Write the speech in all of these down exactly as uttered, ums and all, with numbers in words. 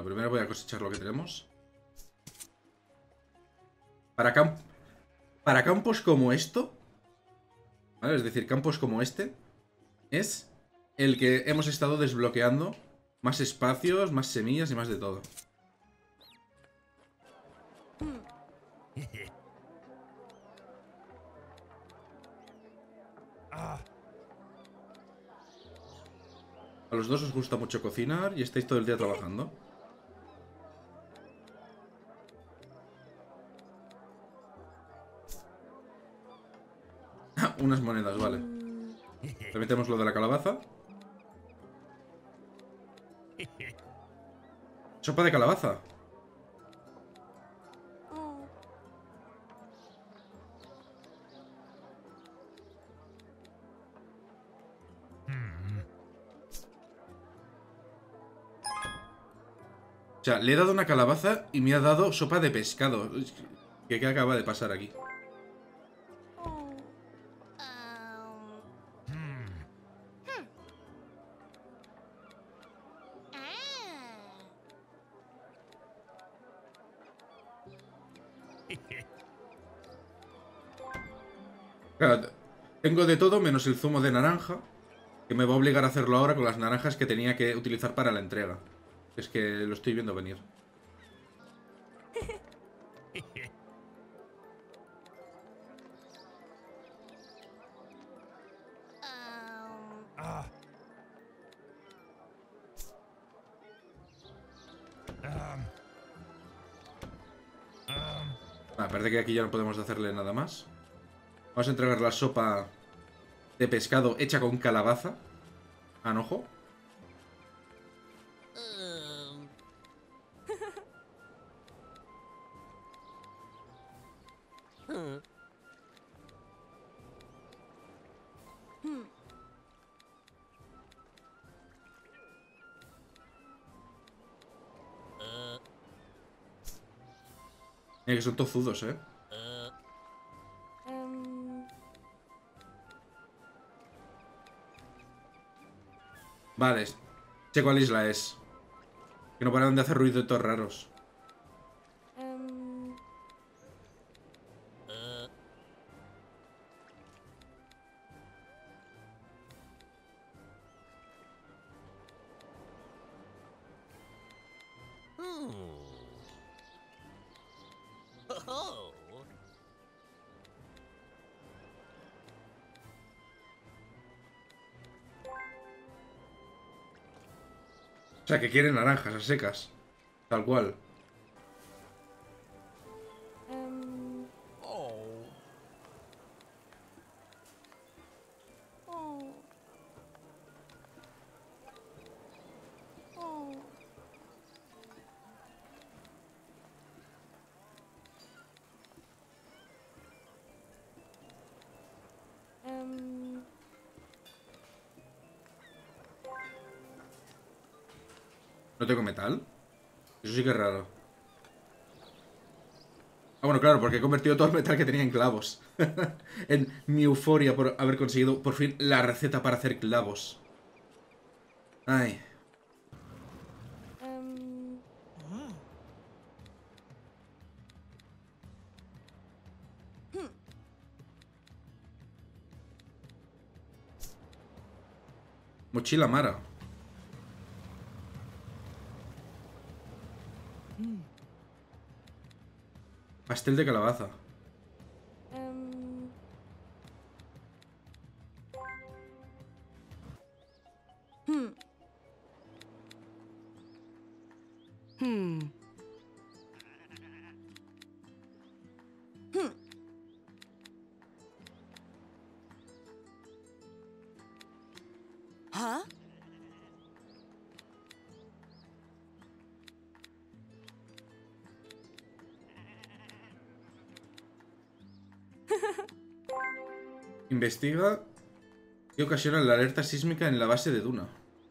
Bueno, primero voy a cosechar lo que tenemos. Para, camp para campos como esto, ¿vale? Es decir, campos como este, es el que hemos estado desbloqueando más espacios, más semillas y más de todo. A los dos os gusta mucho cocinar y estáis todo el día trabajando. Unas monedas, vale. Le metemos lo de la calabaza. Sopa de calabaza. O sea, le he dado una calabaza y me ha dado sopa de pescado. ¿Qué, qué acaba de pasar aquí? Claro, tengo de todo menos el zumo de naranja, que me va a obligar a hacerlo ahora con las naranjas que tenía que utilizar para la entrega. Es que lo estoy viendo venir. Ah, parece que aquí ya no podemos hacerle nada más. Vamos a entregar la sopa de pescado hecha con calabaza. Anojo. Mira que son tozudos, ¿eh? Vale, sé cuál isla es. Que no paran de hacer ruiditos raros. O sea, que quieren naranjas a secas. Tal cual. ¿No tengo metal? Eso sí que es raro. Ah, bueno, claro, porque he convertido todo el metal que tenía en clavos. En mi euforia por haber conseguido por fin la receta para hacer clavos. Ay. Mochila Mara. Pastel de calabaza. Investiga qué ocasiona la alerta sísmica en la base de Duna.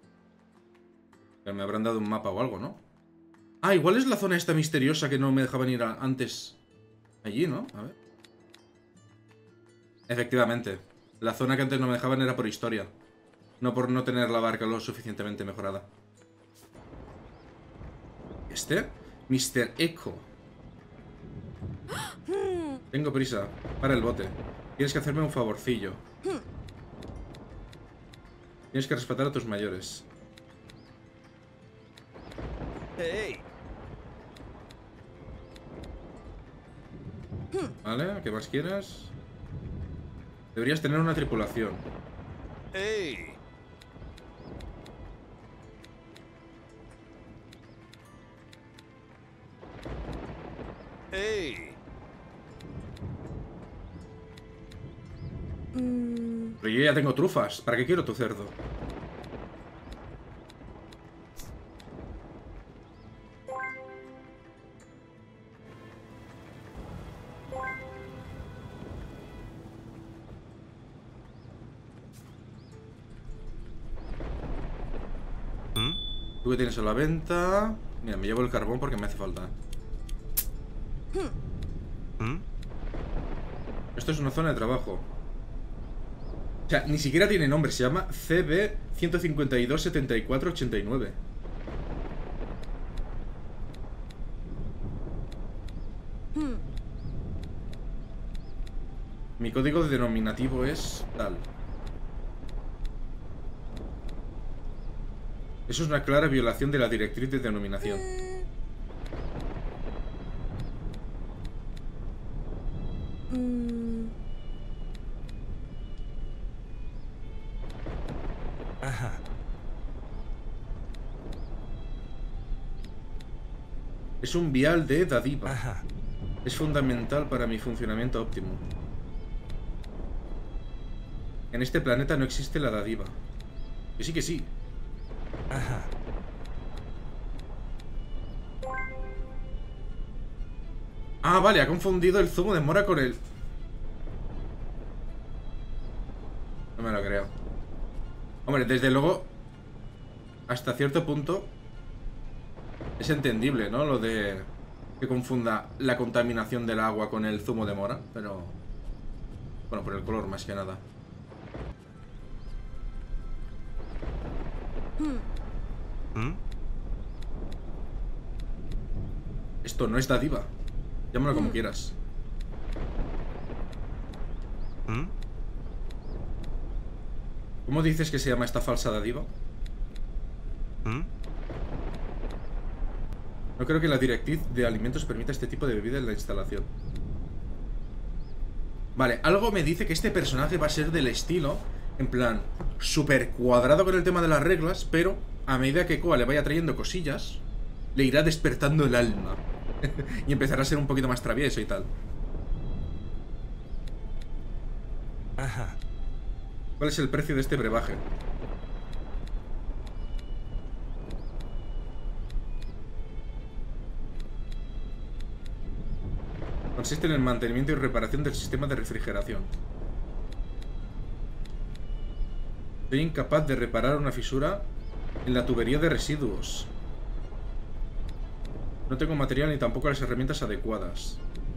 Me habrán dado un mapa o algo, ¿no? Ah, igual es la zona esta misteriosa que no me dejaban ir a antes. Allí, ¿no? A ver. Efectivamente. La zona que antes no me dejaban era por historia. No por no tener la barca lo suficientemente mejorada. ¿Este? mister Echo. Tengo prisa. Para el bote. Tienes que hacerme un favorcillo. Tienes que respetar a tus mayores. Hey. Vale, ¿qué más quieras? Deberías tener una tripulación. Hey. Hey. Pero yo ya tengo trufas. ¿Para qué quiero tu cerdo? ¿Tú qué tienes a la venta? Mira, me llevo el carbón porque me hace falta. Esto es una zona de trabajo. O sea, ni siquiera tiene nombre. Se llama C B ciento cincuenta y dos setenta y cuatro ochenta y nueve. Mi código denominativo es tal. Eso es una clara violación de la directriz de denominación. Ajá. Es un vial de Dadiva. Ajá. Es fundamental para mi funcionamiento óptimo. En este planeta no existe la Dadiva. Que sí, que sí. Ajá. Ah, vale, ha confundido el zumo de mora con el... No me lo creo. Hombre, desde luego, hasta cierto punto, es entendible, ¿no? Lo de que confunda la contaminación del agua con el zumo de mora, pero... Bueno, por el color más que nada. ¿Mm? Esto no es Dadiva. Llámalo como quieras. ¿Mm? ¿Cómo dices que se llama esta falsa Dadiva? ¿Mm? No creo que la directriz de alimentos permita este tipo de bebida en la instalación. Vale, algo me dice que este personaje va a ser del estilo, en plan, súper cuadrado con el tema de las reglas, pero a medida que Koa le vaya trayendo cosillas, le irá despertando el alma. Y empezará a ser un poquito más travieso y tal. Ajá. ¿Cuál es el precio de este brebaje? Consiste en el mantenimiento y reparación del sistema de refrigeración. Soy incapaz de reparar una fisura en la tubería de residuos. No tengo material ni tampoco las herramientas adecuadas.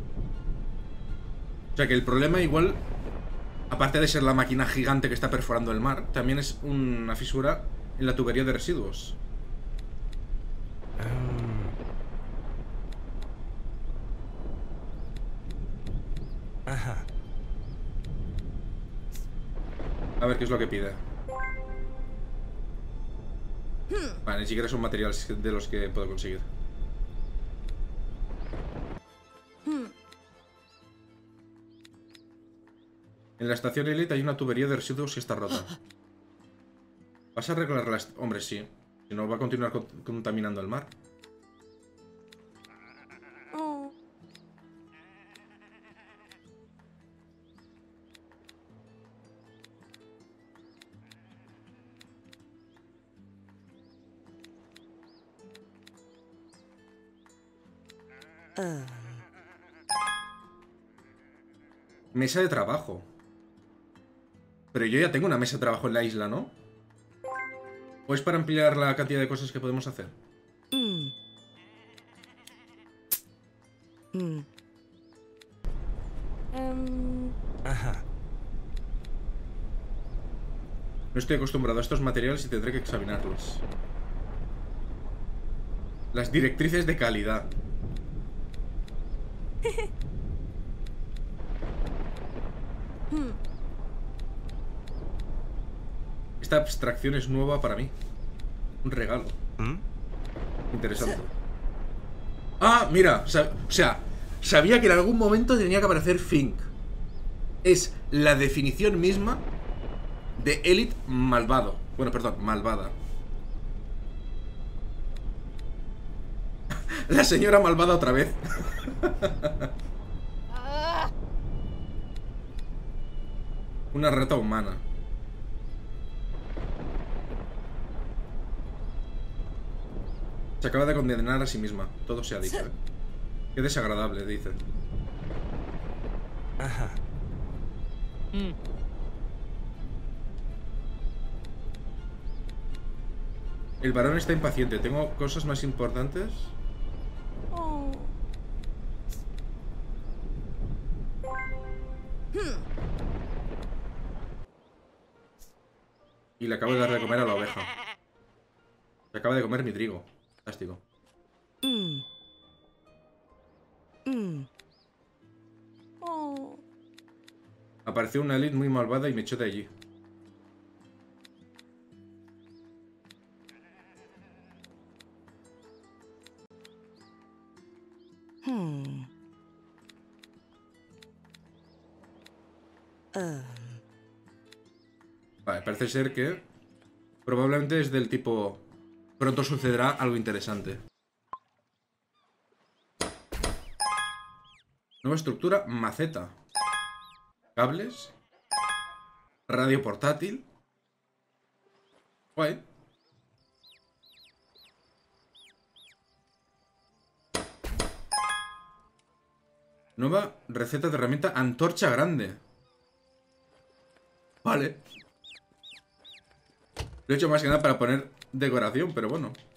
O sea que el problema igual, aparte de ser la máquina gigante que está perforando el mar, también es una fisura en la tubería de residuos. Ajá. A ver qué es lo que pide. Vale, ni siquiera son materiales de los que puedo conseguir. En la estación Elite hay una tubería de residuos que está rota. ¿Vas a arreglarla? Hombre, sí. Si no, va a continuar contaminando el mar. Mesa de trabajo. Pero yo ya tengo una mesa de trabajo en la isla, ¿no? ¿O es para ampliar la cantidad de cosas que podemos hacer? Mm. Mm. Um. Ajá. No estoy acostumbrado a estos materiales y tendré que examinarlos. Las directrices de calidad. Esta abstracción es nueva para mí. Un regalo. ¿Mm? Interesante. Ah, mira, o sea, sabía que en algún momento tenía que aparecer Fink. Es la definición misma de Elite malvado. Bueno, perdón, malvada. La señora malvada otra vez. Una rata humana. Se acaba de condenar a sí misma. Todo se ha dicho, ¿eh? Qué desagradable, dice. Ajá. El varón está impaciente. ¿Tengo cosas más importantes? Oh. Y le acabo de dar de comer a la oveja. Se acaba de comer mi trigo. Fantástico. Mm. Mm. Oh. Apareció una Elite muy malvada y me echó de allí. Hmm. Um. Vale, parece ser que probablemente es del tipo... Pronto sucederá algo interesante. Nueva estructura, maceta. Cables. Radio portátil. Guay. Nueva receta de herramienta, antorcha grande. Vale. Lo he hecho más que nada para poner decoración, pero bueno.